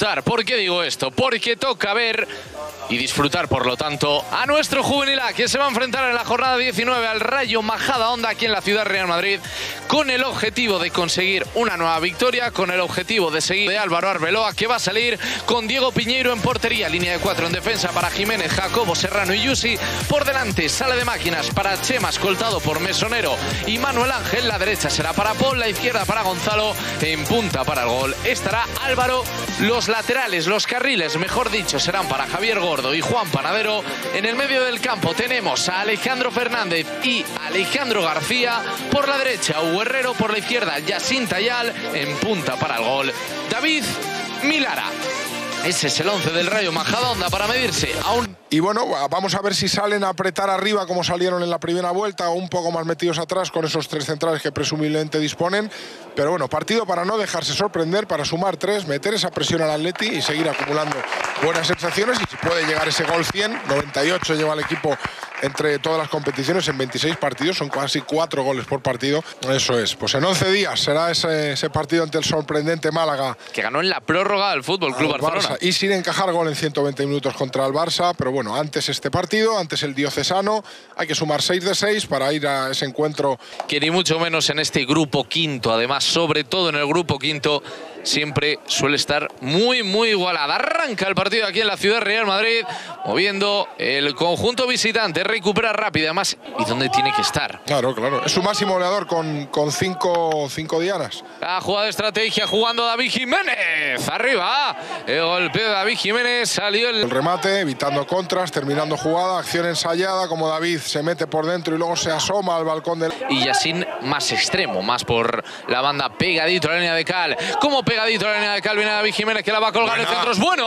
¿Por qué digo esto? Porque toca ver y disfrutar, por lo tanto, a nuestro juvenil A, que se va a enfrentar en la jornada 19 al Rayo Majadahonda aquí en la ciudad Real Madrid, con el objetivo de conseguir una nueva victoria, con el objetivo de seguir de Álvaro Arbeloa, que va a salir con Diego Piñeiro en portería, línea de 4 en defensa para Jiménez, Jacobo, Serrano y Yusi. Por delante, sala de máquinas para Chema, escoltado por Mesonero y Manuel Ángel. La derecha será para Paul, la izquierda para Gonzalo, en punta para el gol estará Álvaro. Los laterales, los carriles, mejor dicho, serán para Javier Gordo y Juan Panadero. En el medio del campo tenemos a Alejandro Fernández y Alejandro García. Por la derecha, Hugo Herrero. Por la izquierda, Yacine Tayal. En punta para el gol, David Milara. Ese es el 11 del Rayo Majadahonda para medirse a un... Y bueno, vamos a ver si salen a apretar arriba como salieron en la primera vuelta, o un poco más metidos atrás con esos 3 centrales que presumiblemente disponen. Pero bueno, partido para no dejarse sorprender, para sumar 3, meter esa presión al Atleti y seguir acumulando buenas sensaciones. Y si puede llegar ese gol 100, 98 lleva el equipo entre todas las competiciones en 26 partidos, son casi 4 goles por partido. Eso es, pues en 11 días será ese partido ante el sorprendente Málaga, que ganó en la prórroga del Fútbol Club Barcelona. Y sin encajar gol en 120 minutos contra el Barça. Pero bueno, antes este partido, antes el diocesano, hay que sumar 6 de 6 para ir a ese encuentro. Que ni mucho menos en este grupo quinto, además, sobre todo en el grupo quinto, siempre suele estar muy igualada. Arranca el partido aquí en la ciudad Real Madrid, moviendo el conjunto visitante, recupera rápido, además, y dónde tiene que estar. Claro, es su máximo goleador con 5 dianas. La jugada de estrategia, jugando David Jiménez, arriba, el golpeo de David Jiménez, salió el remate, evitando contras, terminando jugada, acción ensayada, como David se mete por dentro y luego se asoma al balcón del... Y Yacine más extremo, más por la banda, pegadito a la línea de cal, como pegadito a la línea de cal, viene David Jiménez, que la va a colgar. El centro es bueno,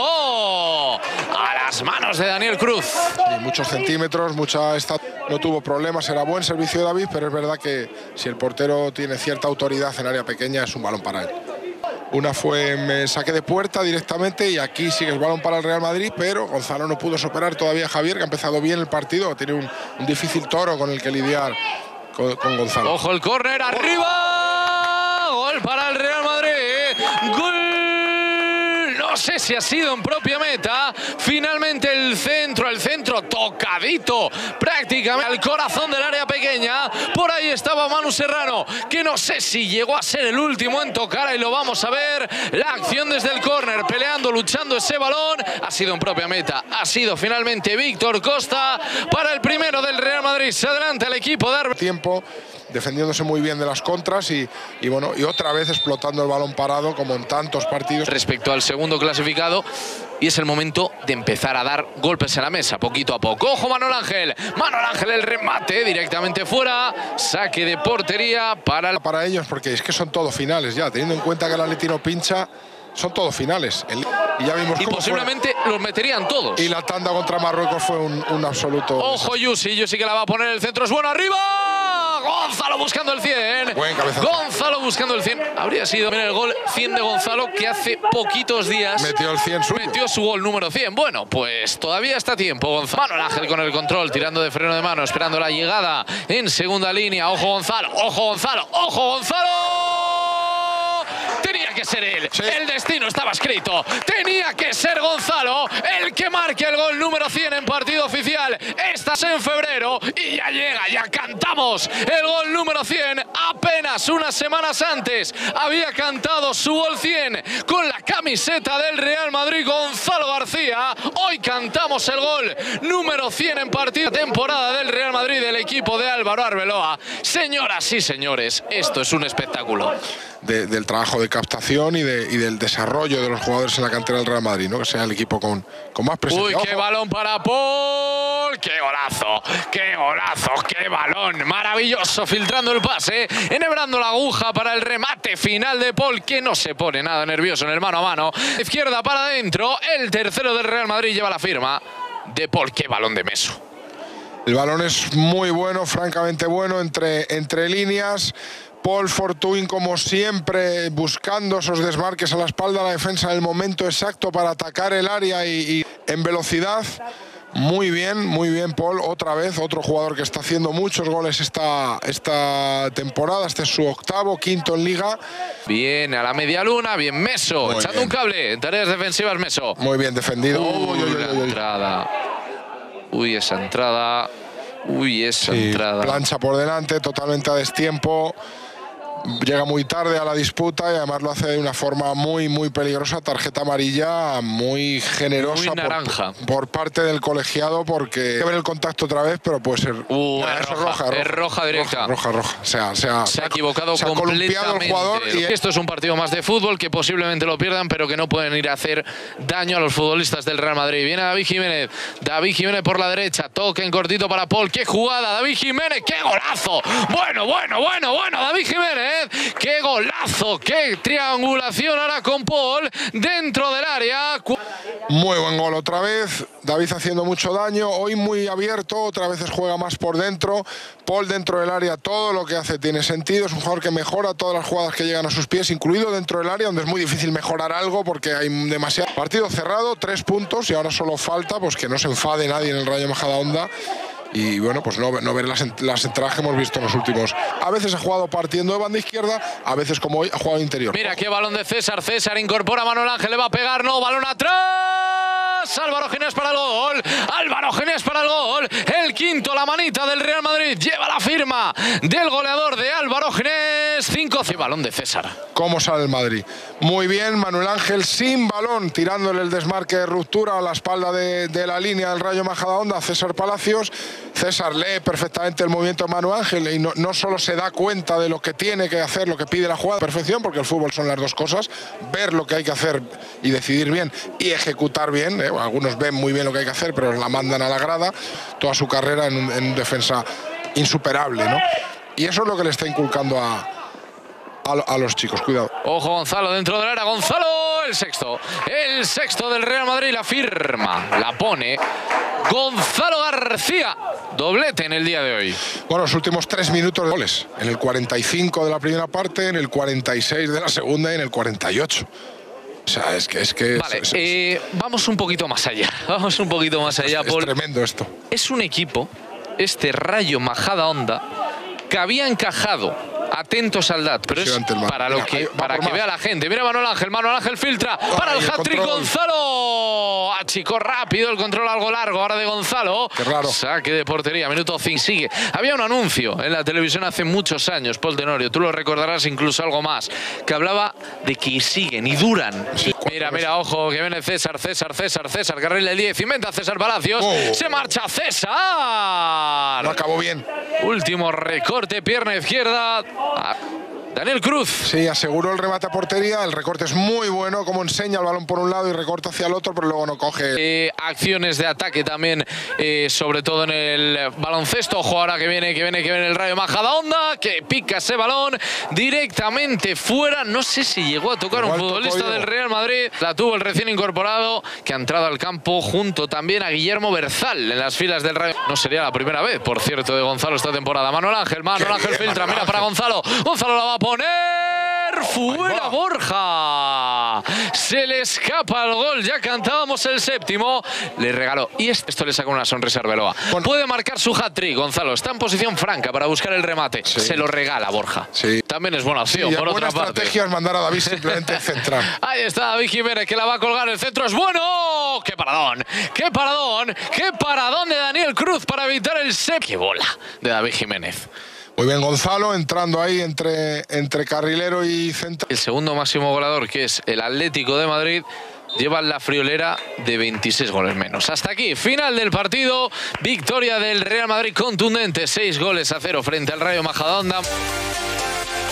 a las manos de Daniel Cruz. Sí, muchos centímetros, no tuvo problemas, era buen servicio de David, pero es verdad que si el portero tiene cierta autoridad en área pequeña, es un balón para él. Una fue en saque de puerta directamente, y aquí sigue el balón para el Real Madrid, pero Gonzalo no pudo superar todavía a Javier, que ha empezado bien el partido, tiene un difícil toro con el que lidiar con Gonzalo. Ojo el córner, arriba, gol para el Real Madrid, gol. No sé si ha sido en propia meta. Finalmente el centro tocadito prácticamente al corazón del área pequeña. Por ahí estaba Manu Serrano, que no sé si llegó a ser el último en tocar. Ahí lo vamos a ver. La acción desde el córner, peleando, luchando ese balón. Ha sido en propia meta. Ha sido finalmente Víctor Costa para el primero del Real Madrid. Se adelanta el equipo de Arbeloa. Tiempo defendiéndose muy bien de las contras y otra vez explotando el balón parado, como en tantos partidos. Respecto al segundo clasificado, y es el momento de empezar a dar golpes en la mesa, poquito a poco. ¡Ojo, Manuel Ángel! Manuel Ángel, el remate directamente fuera. Saque de portería para ellos, porque es que son todos finales ya, teniendo en cuenta que el Atleti no pincha. Son todos finales. Y ya vimos cómo posiblemente los meterían todos. Y la tanda contra Marruecos fue un absoluto... Ojo, Yusi que la va a poner, el centro es bueno, arriba. Gonzalo buscando el 100. Buen cabezazo. Gonzalo buscando el 100. Habría sido el gol 100 de Gonzalo, que hace poquitos días metió el 100 suyo. Metió su gol número 100. Bueno, pues todavía está a tiempo. Gonzalo. Manuel Ángel con el control, tirando de freno de mano, esperando la llegada en segunda línea. Ojo, Gonzalo. Ojo, Gonzalo. Ojo, Gonzalo. Tenía que ser él. Sí. El destino estaba escrito. Tenía que ser Gonzalo el que marque el gol número 100 en partido oficial. Estás en febrero y ya llega, ya cantamos el gol número 100. Apenas unas semanas antes había cantado su gol 100 con la camiseta del Real Madrid, Gonzalo García. Hoy cantamos el gol número 100 en partido temporada del Real Madrid, del equipo de Álvaro Arbeloa. Señoras y señores, esto es un espectáculo. Del trabajo de captación y del desarrollo de los jugadores en la cantera del Real Madrid, ¿no? Que sea el equipo con más presencia. Uy, qué balón para Paul, qué golazo, qué balón, maravilloso, filtrando el pase, enhebrando la aguja para el remate final de Paul, que no se pone nada nervioso en el mano a mano. Izquierda para adentro, el tercero del Real Madrid lleva la firma de Paul. Qué balón de Meso. El balón es muy bueno, francamente bueno, entre líneas. Paul Fortuyn, como siempre, buscando esos desmarques a la espalda de la defensa en el momento exacto para atacar el área y en velocidad. Muy bien, Paul. Otra vez, otro jugador que está haciendo muchos goles esta temporada. Este es su octavo, quinto en Liga. Bien, a la media luna, bien Meso, Muy echando bien. un cable en tareas defensivas Meso. Muy bien defendido. La entrada. Uy, esa entrada. Uy, esa entrada. Plancha por delante, totalmente a destiempo. Llega muy tarde a la disputa y además lo hace de una forma muy peligrosa. Tarjeta amarilla muy generosa, muy naranja. por parte del colegiado, porque hay que ver el contacto otra vez, pero puede ser es roja directa. Roja. Se ha equivocado se ha columpiado completamente. el jugador y Esto es un partido más de fútbol que posiblemente lo pierdan, pero que no pueden ir a hacer daño a los futbolistas del Real Madrid. Viene David Jiménez. David Jiménez por la derecha. Toque en cortito para Paul. ¡Qué jugada! David Jiménez. ¡Qué golazo! Bueno. David Jiménez. ¡Qué golazo! ¡Qué triangulación ahora con Paul dentro del área! Muy buen gol otra vez. David haciendo mucho daño. Hoy muy abierto. Otra vez juega más por dentro. Paul dentro del área. Todo lo que hace tiene sentido. Es un jugador que mejora todas las jugadas que llegan a sus pies, incluido dentro del área, donde es muy difícil mejorar algo porque hay demasiado. Partido cerrado, 3 puntos y ahora solo falta pues que no se enfade nadie en el Rayo Majadahonda. Y bueno, pues no ver las entradas que hemos visto en los últimos. A veces ha jugado partiendo de banda izquierda, a veces como hoy ha jugado interior. Mira qué balón de César. César incorpora a Manuel Ángel, le va a pegar, no, balón atrás. Álvaro Ginés para el gol. Álvaro Ginés para el gol. El quinto, la manita del Real Madrid. Lleva la firma del goleador de Álvaro Ginés. 5-0. Balón de César. ¿Cómo sale el Madrid? Muy bien, Manuel Ángel sin balón, tirándole el desmarque de ruptura a la espalda de la línea del Rayo Majadahonda a César Palacios. César lee perfectamente el movimiento de Manuel Ángel y no solo se da cuenta de lo que tiene que hacer, lo que pide la jugada, perfección, porque el fútbol son las dos cosas, ver lo que hay que hacer y decidir bien y ejecutar bien. Algunos ven muy bien lo que hay que hacer, pero la mandan a la grada, toda su carrera en defensa insuperable, ¿no? Y eso es lo que le está inculcando a los chicos, cuidado. Ojo Gonzalo dentro del área, Gonzalo, el sexto del Real Madrid, la firma, la pone Gonzalo García, doblete en el día de hoy. Bueno, los últimos 3 minutos de goles, en el 45 de la primera parte, en el 46 de la segunda y en el 48. O sea, es que vale, vamos un poquito más allá, Paul. Es tremendo esto. Es un equipo, este Rayo Majadahonda, que había encajado. Atentos al dato, pero es para que vea la gente. Mira Manuel Ángel filtra para el hat-trick Gonzalo. Achicó rápido el control, algo largo ahora de Gonzalo. Qué raro. Saque de portería, minuto 5. Sigue. Había un anuncio en la televisión hace muchos años, Paul Tenorio, tú lo recordarás incluso algo más, que hablaba de que siguen y duran. Sí, mira, ojo, que viene César, carril el 10, inventa César Palacios. Se marcha César. No acabó bien. Último recorte, pierna izquierda. Daniel Cruz. Sí, aseguró el remate a portería. El recorte es muy bueno, como enseña el balón por un lado y recorta hacia el otro, pero luego no coge. Acciones de ataque también, sobre todo en el baloncesto. Ojo ahora que viene el Rayo Majadahonda, que pica ese balón directamente fuera. No sé si llegó a tocar un futbolista del Real Madrid. La tuvo el recién incorporado, que ha entrado al campo junto también a Guillermo Berzal en las filas del Rayo. No sería la primera vez, por cierto, de Gonzalo esta temporada. Manuel Ángel filtra, mira para Gonzalo. Gonzalo la va a poner fuera Borja. Se le escapa el gol, ya cantábamos el séptimo. Le regaló. Y esto le saca una sonrisa a Arbeloa. Puede marcar su hat-trick, Gonzalo. Está en posición franca para buscar el remate. Sí. Se lo regala Borja. Sí. También es buena opción, sí, por otra parte. La estrategia es mandar a David simplemente centrar. Ahí está David Jiménez, que la va a colgar. El centro es bueno. ¡Qué paradón! ¡Qué paradón! ¡Qué paradón de Daniel Cruz para evitar el séptimo! ¡Qué bola de David Jiménez! Muy bien Gonzalo, entrando ahí entre carrilero y central. El segundo máximo goleador, que es el Atlético de Madrid, lleva la friolera de 26 goles menos. Hasta aquí, final del partido. Victoria del Real Madrid contundente, 6-0 frente al Rayo Majadahonda.